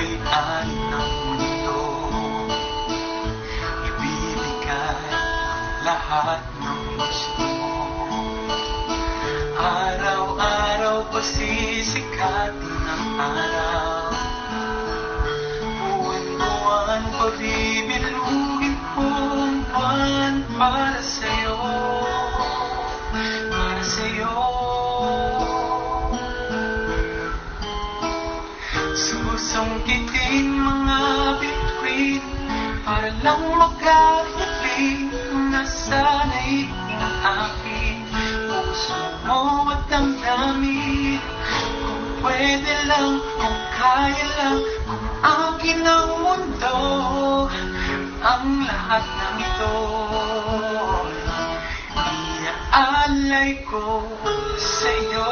may-ari ng mundo. Ibibigay lahat ng gusto mo. Araw-araw pasisikatin ng araw. Buwan-buwan pabibilugin kong buwan para sa'yo. Para sa'yo. Susungkitin mga bituin para lang makahiling na sana'y ang aking puso mo at damdamin. Kung pwede lang, kung kaya lang, kung akin ang mundo, ang lahat ng ito iaalay ko sa'yo.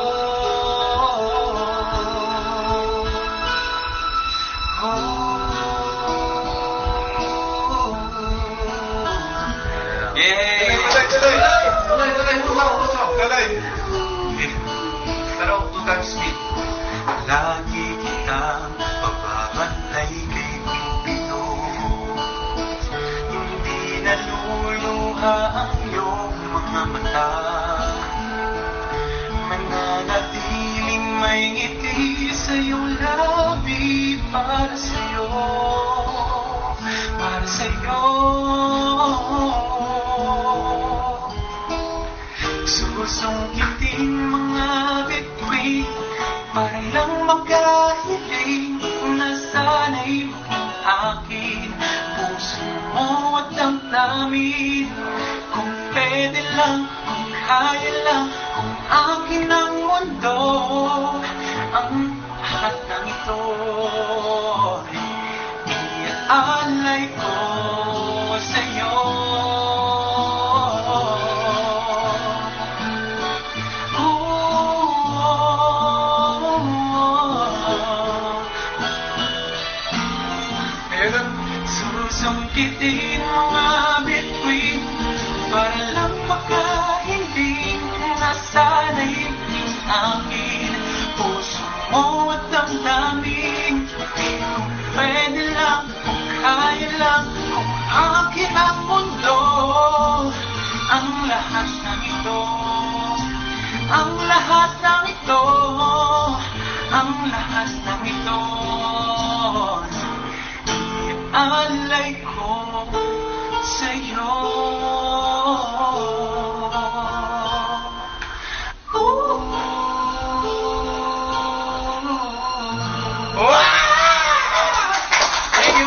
Lagi kitang pababantay kay Cupido. Hindi naluluha ang iyong mga mata. Mananatiling may ngiti sa iyong labi. Para sa'yo, para sa'yo. Susungkitin mga bituin para lang makahiling na sana'y maging akin. Puso mo at damdamin. Kung pwede lang, kung kaya lang, kung akin ang mundo, ang lahat ng ito iaalay ko sa'yo. Susungkitin mga bituin para lang makahiling na sana'y maging akin. Puso mo at damdamin. Kung pwede lang, kung kaya lang, kung akin ang mundo, ang lahat ng ito, ang lahat ng ito, ang lahat ng ito alay ko sa'yo.